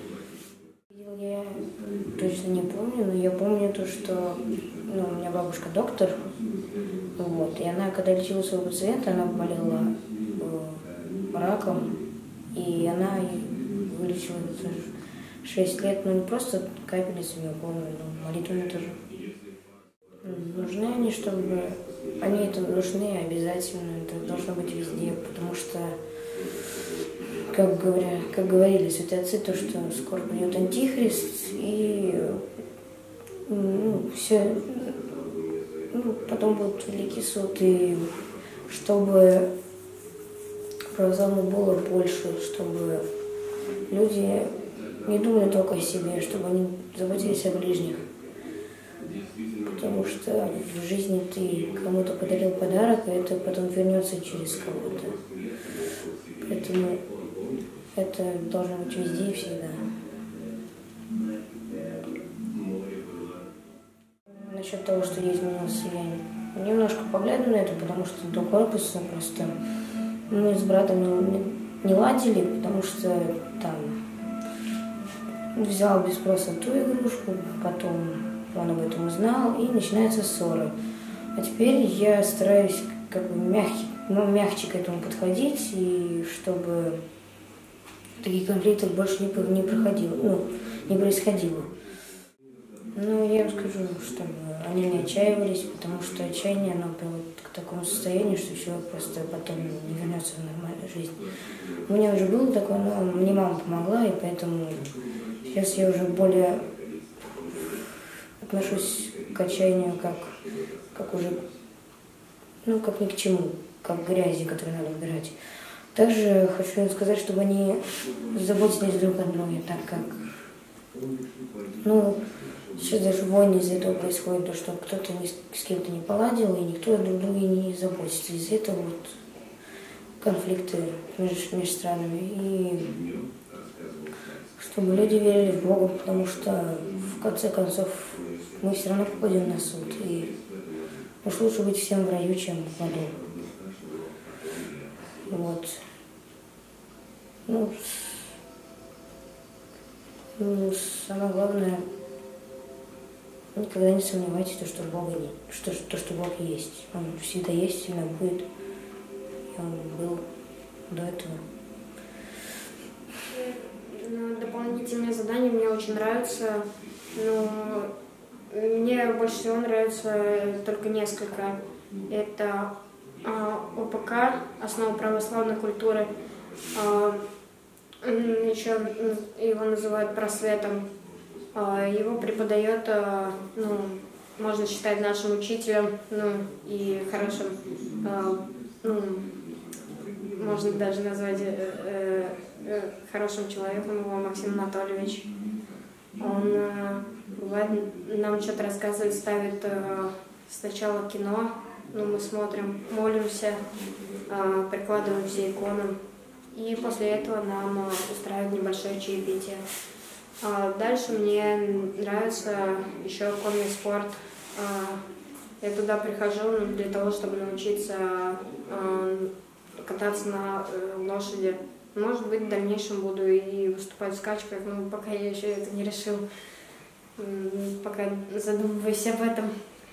Я точно не помню, но я помню то, что, ну, у меня бабушка доктор, вот, и она, когда лечила своего пациента, она болела э, раком, и она вылечила шесть лет, ну, не просто капельницами, уколами, но молитвами тоже. Нужны они, чтобы... Они это нужны обязательно, это должно быть везде, потому что, как, говоря, как говорили святые отцы, то, что скоро придет Антихрист, и ну, все, ну, потом будет Великий суд, и чтобы православных было больше, чтобы люди не думали только о себе, чтобы они заботились о ближних. Потому что в жизни ты кому-то подарил подарок, и это потом вернется через кого-то. Поэтому это должно быть везде и всегда. Насчет того, что я изменился, я немножко погляду на это, потому что до корпуса просто мы с братом не, не ладили, потому что там взял без спроса ту игрушку, потом он об этом узнал, и начинается ссора. А теперь я стараюсь как бы мягче, ну, мягче к этому подходить, и чтобы таких конфликтов больше не, не проходило, ну, не происходило. Ну, я им скажу, чтобы они не отчаивались, потому что отчаяние, оно приводит к такому состоянию, что человек просто потом не вернется в нормальную жизнь. У меня уже было такое, но мне мама помогла, и поэтому сейчас я уже более отношусь к отчаянию как, как уже, ну, как ни к чему, как к грязи, которую надо убирать. Также хочу им сказать, чтобы они заботились друг о друге, так как, ну, сейчас даже войны из-за этого происходят, то, что кто-то ни с, с кем-то не поладил, и никто друг друга не заботится. Из-за этого вот конфликты между, между странами. И чтобы люди верили в Бога, потому что в конце концов мы все равно попадем на суд. И уж лучше быть всем в раю, чем в аду. Вот. Ну, ну, самое главное, никогда не сомневайтесь, то, что Бога нет, что, то, что Бог есть. Он всегда есть, всегда будет. И Он был до этого. Ну, дополнительные задания мне очень нравятся, но мне больше всего нравится только несколько. Это а, ОПК, основа православной культуры. А, еще его называют просветом. А, его преподает, а, ну, можно считать нашим учителем, ну, и хорошим, а, ну, можно даже назвать э, э, хорошим человеком его Максим Анатольевич. Он э, бывает, нам что-то рассказывает, ставит э, сначала кино, ну, мы смотрим, молимся, э, прикладываем все иконы, и после этого нам э, устраивают небольшое чаепитие. А дальше мне нравится еще конный спорт. Э, я туда прихожу, ну, для того, чтобы научиться э, кататься на э, лошади. Может быть, в дальнейшем буду и выступать в скачках, но пока я еще это не решил. Пока задумываюсь об этом.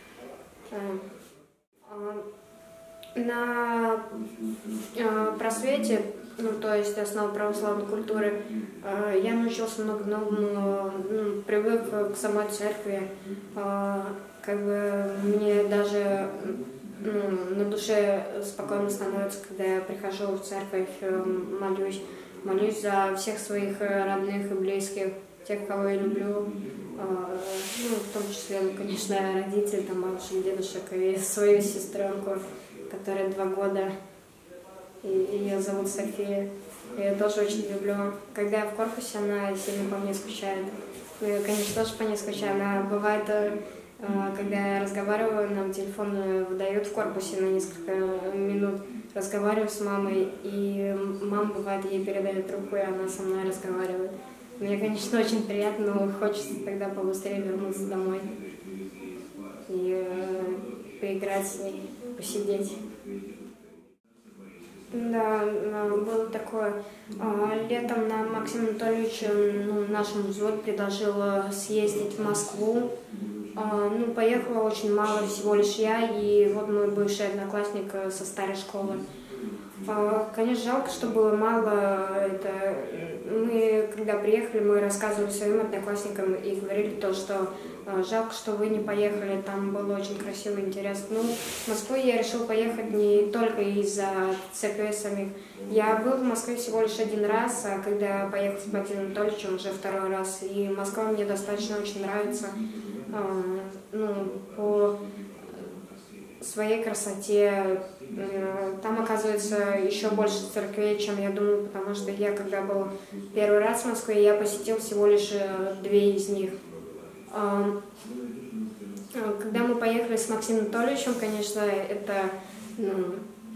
На просвете, ну, то есть основа православной культуры, я научился много новому, ну, привык к самой церкви. Как бы мне даже, ну, на душе спокойно становится, когда я прихожу в церковь, молюсь, молюсь за всех своих родных и близких, тех, кого я люблю, ну, в том числе, ну, конечно, родителей, там, бабушек, дедушек и свою сестренку, которая два года, и ее зовут София. Я тоже очень люблю. Когда я в корпусе, она сильно по мне скучает. Ну, я, конечно, тоже по ней скучаю. Она бывает, когда я разговариваю, нам телефон выдают в корпусе на несколько минут. Разговариваю с мамой, и мама, бывает, ей передает трубку, и она со мной разговаривает. Мне, конечно, очень приятно, но хочется тогда побыстрее вернуться домой и э, поиграть с ней, посидеть. Да, было такое. Летом нам Максим Анатольевич, ну, нашему взводу, предложил съездить в Москву. Ну, поехала очень мало, всего лишь я и вот мой бывший одноклассник со старой школы. Конечно, жалко, что было мало. Это... Мы, когда приехали, мы рассказывали своим одноклассникам и говорили то, что жалко, что вы не поехали, там было очень красиво и интересно. Ну, в Москву я решил поехать не только из-за церкви самих. Я был в Москве всего лишь один раз, а когда поехал с Максимом Анатольевичем уже второй раз. И Москва мне достаточно очень нравится. Ну, по своей красоте. Там, оказывается, еще больше церквей, чем я думала, потому что я, когда был первый раз в Москве, я посетил всего лишь две из них. Когда мы поехали с Максимом Анатольевичем, конечно, это ну,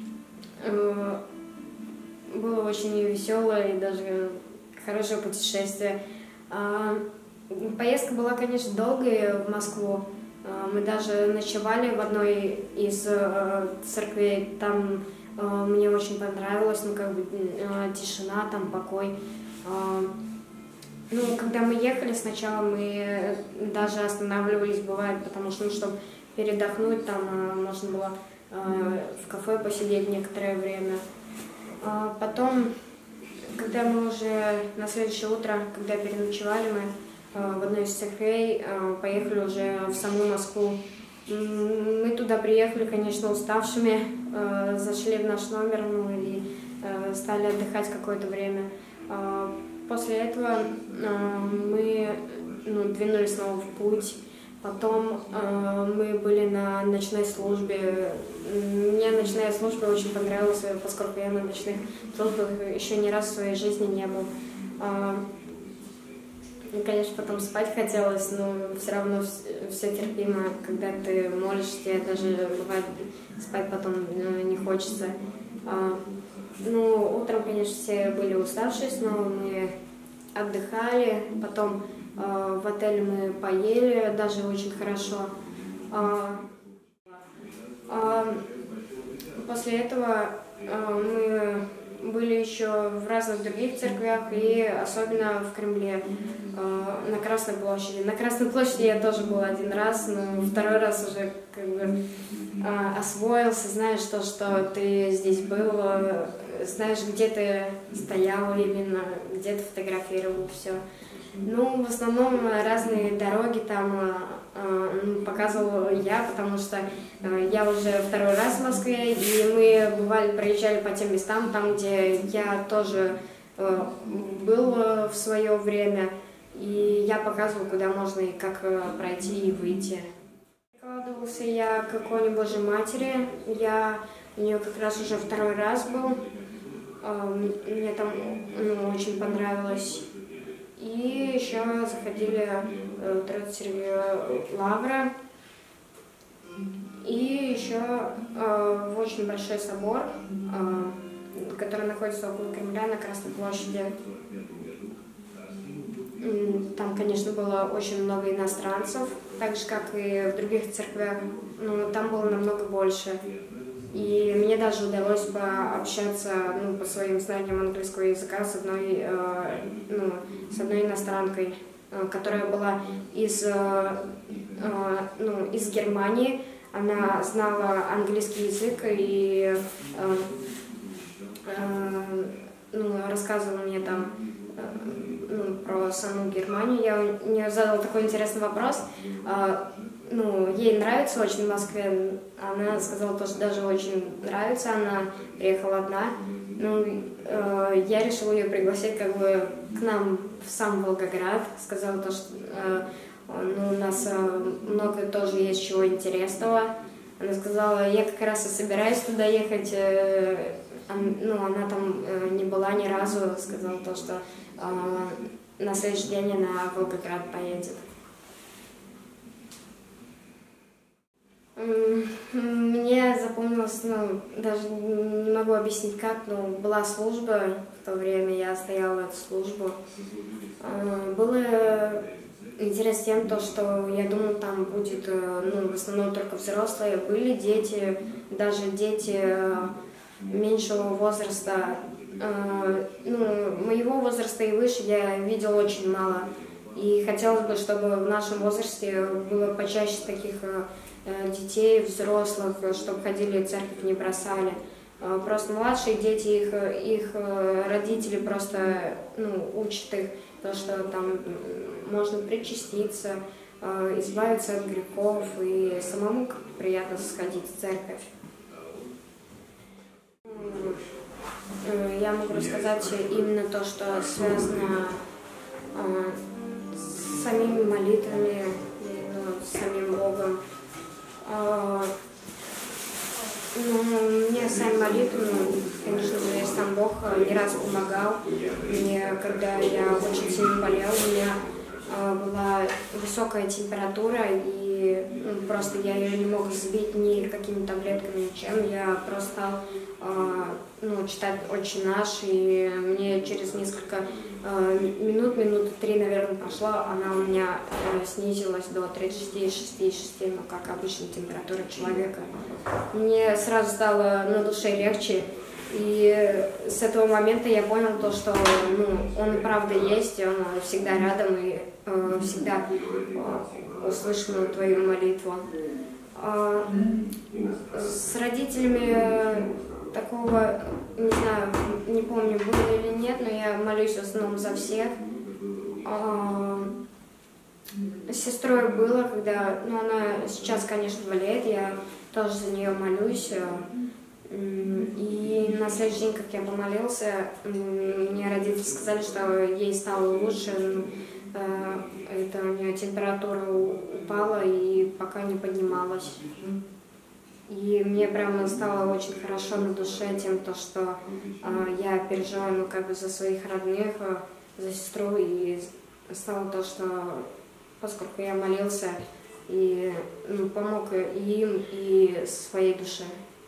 было очень веселое и даже хорошее путешествие. Поездка была, конечно, долгой в Москву. Мы даже ночевали в одной из церквей. Там мне очень понравилось, ну, как бы тишина, там покой. Ну, когда мы ехали сначала, мы даже останавливались, бывает, потому что, ну, чтобы передохнуть, там можно было в кафе посидеть некоторое время. Потом, когда мы уже на следующее утро, когда переночевали, мы в одной из церквей поехали уже в саму Москву. Мы туда приехали, конечно, уставшими, зашли в наш номер, ну, и стали отдыхать какое-то время. После этого мы ну, двинулись снова в путь. Потом мы были на ночной службе. Мне ночная служба очень понравилась, поскольку я на ночных службах еще ни разу в своей жизни не был. И, конечно, потом спать хотелось, но все равно все терпимо, когда ты молишься, тебе даже бывает спать потом не хочется. Ну, утром, конечно, все были уставшие, снова мы отдыхали, потом в отеле мы поели, даже очень хорошо. После этого мы были еще в разных других церквях и особенно в Кремле, на Красной площади. На Красной площади я тоже была один раз, но второй раз уже как бы освоился, знаешь то, что ты здесь был, знаешь, где ты стоял именно, где ты фотографировал, все. Ну, в основном разные дороги там показывала я, потому что я уже второй раз в Москве, и мы бывали, проезжали по тем местам, там, где я тоже был в свое время, и я показывала, куда можно и как пройти и выйти. Прикладывался я к иконе Божьей Матери, я у нее как раз уже второй раз был, мне там ну, очень понравилось. И еще заходили в Троице Лавра, и еще э, в очень большой собор, э, который находится около Кремля на Красной площади. Там, конечно, было очень много иностранцев, так же, как и в других церквях, но там было намного больше. И мне даже удалось пообщаться ну, по своим знаниям английского языка с одной, э, ну, с одной иностранкой, э, которая была из, э, э, ну, из Германии. Она знала английский язык и э, э, ну, рассказывала мне там э, ну, про саму Германию. Я у нее задала такой интересный вопрос. Э, Ну, ей нравится очень в Москве, она сказала, что даже очень нравится, она приехала одна. Ну, э, я решила ее пригласить как бы к нам в сам Волгоград, сказала то, что э, ну, у нас э, много тоже есть чего интересного. Она сказала, я как раз и собираюсь туда ехать. Э, ну, она там э, не была ни разу, сказала то, что э, на следующий день она в Волгоград поедет. Мне запомнилось, ну, даже не могу объяснить как, но была служба, в то время я стояла эту службу. Было интересно тем, то, что я думала, там будет, ну, в основном только взрослые, были дети, даже дети меньшего возраста, ну, моего возраста и выше я видела очень мало. И хотелось бы, чтобы в нашем возрасте было почаще таких детей, взрослых, чтобы ходили в церковь, не бросали. Просто младшие дети, их, их родители просто, ну, учат их, то, что там можно причаститься, избавиться от грехов, и самому приятно сходить в церковь. Я могу рассказать именно то, что связано с самими молитвами, ну, с самим Богом. Ну, мне сами молитвы, ну, конечно же, сам Бог не раз помогал. Мне, когда я очень сильно болела, у меня э, была высокая температура, и ну, просто я ее не мог сбить ни какими таблетками, ничем. Я просто стал э, ну, читать «Отче наш», и мне через несколько э, минут, минуты три, наверное, прошло, она у меня э, снизилась до тридцати шести и шести, ну, как обычная температура человека. Мне сразу стало на душе легче, и с этого момента я понял то, что, ну, он и правда есть, он всегда рядом и э, всегда э, услышал твою молитву. Э, с родителями такого, не знаю, не помню, было или нет, но я молюсь в основном за всех. Э, с сестрой было, когда, ну, она сейчас, конечно, болеет, я тоже за нее молюсь. И на следующий день, как я помолился, мне родители сказали, что ей стало лучше. Это у нее температура упала и пока не поднималась. И мне прямо стало очень хорошо на душе тем, то, что я переживаю, ну, как бы за своих родных, за сестру, и стало то, что поскольку я молился, и, ну, помог и им, и своей душе.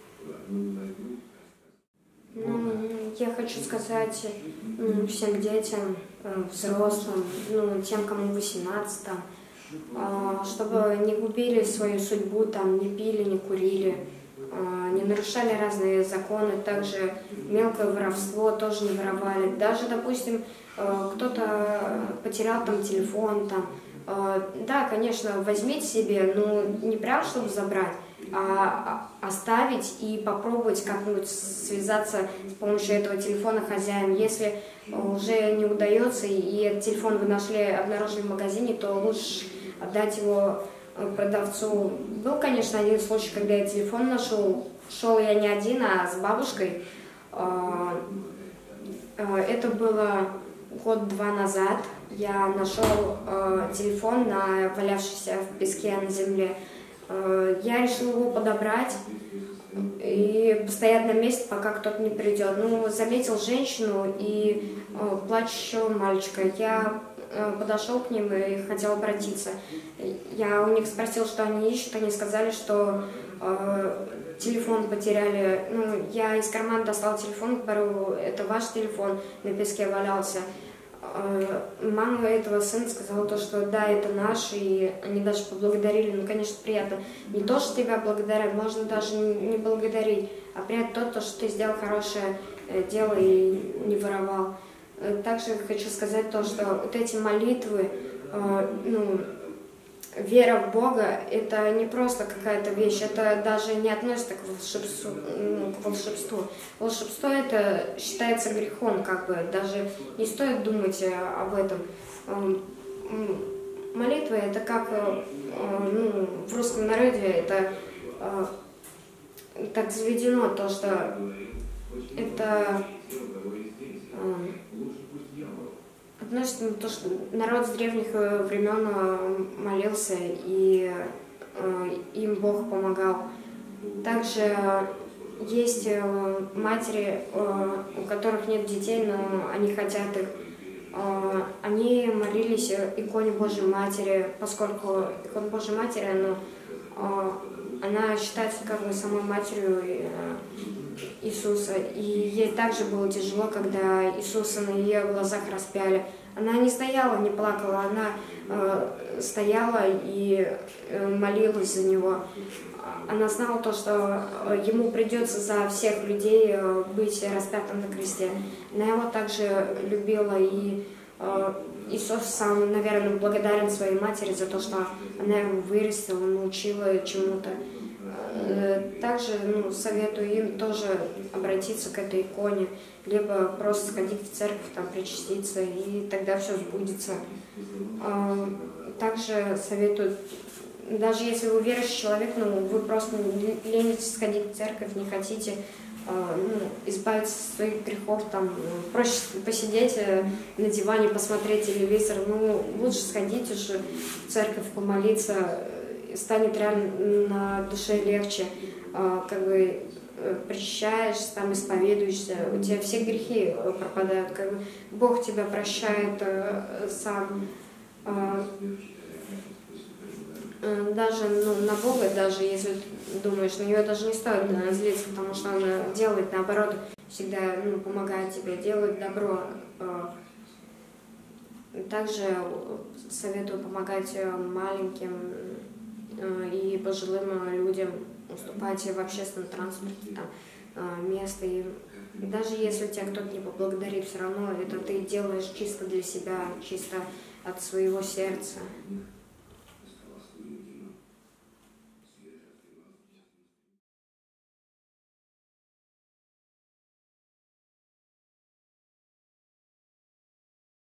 Ну, я хочу сказать, ну, всем детям, взрослым, ну, тем, кому восемнадцать, там, чтобы не губили свою судьбу, там, не пили, не курили, не нарушали разные законы, также мелкое воровство тоже не воровали. Даже, допустим, кто-то потерял там телефон, там, да, конечно, возьмите себе, но не прям чтобы забрать, а оставить и попробовать как-нибудь связаться с помощью этого телефона хозяин. Если уже не удается и этот телефон вы нашли, обнаружили в магазине, то лучше отдать его продавцу. Был, конечно, один случай, когда я телефон нашел. Шел я не один, а с бабушкой. Это было год-два назад. Я нашел э, телефон, на, валявшийся в песке на земле. Э, я решил его подобрать и постоять на месте, пока кто-то не придет. Ну, заметил женщину и э, плачущего мальчика. Я э, подошел к ним и хотел обратиться. Я у них спросил, что они ищут. Они сказали, что э, телефон потеряли. Ну, я из кармана достал телефон, говорю, это ваш телефон, на песке валялся. Мама этого сына сказала то, что да, это наш, и они даже поблагодарили. Ну, конечно, приятно. Не то, что тебя благодарят, можно даже не благодарить, а приятно то, что ты сделал хорошее дело и не воровал. Также хочу сказать то, что вот эти молитвы, ну, вера в Бога, это не просто какая-то вещь, это даже не относится к волшебству. К волшебству. Волшебство это считается грехом, как бы, даже не стоит думать об этом. Молитва это как, ну, в русском народе это так заведено, то, что это относится на то, что народ с древних времен молился, и э, им Бог помогал. Также есть матери, у которых нет детей, но они хотят их. Они молились иконе Божьей Матери, поскольку икона Божьей Матери, она, она считается как бы самой матерью Иисуса. И ей также было тяжело, когда Иисуса на ее глазах распяли. Она не стояла, не плакала, она э, стояла и э, молилась за него. Она знала то, что ему придется за всех людей э, быть распятым на кресте. Она его также любила, и э, Иисус сам, наверное, благодарен своей матери за то, что она его вырастила, научила чему-то. Также ну, советую им тоже обратиться к этой иконе, либо просто сходить в церковь, там, причаститься, и тогда все сбудется. Также советую, даже если вы верующий человек, но ну, вы просто ленитесь сходить в церковь, не хотите ну, избавиться от своих грехов, там, проще посидеть на диване, посмотреть телевизор, ну, лучше сходить уже в церковь, помолиться, станет реально на душе легче, как бы причащаешься, там, исповедуешься, у тебя все грехи пропадают, как бы Бог тебя прощает сам. Даже ну, на Бога, даже если думаешь, на нее даже не стоит злиться, потому что она делает, наоборот, всегда ну, помогает тебе, делает добро. Также советую помогать маленьким и пожилым людям, уступать в общественном транспорте там, место. И даже если тебя кто-то не поблагодарит, все равно это ты делаешь чисто для себя, чисто от своего сердца.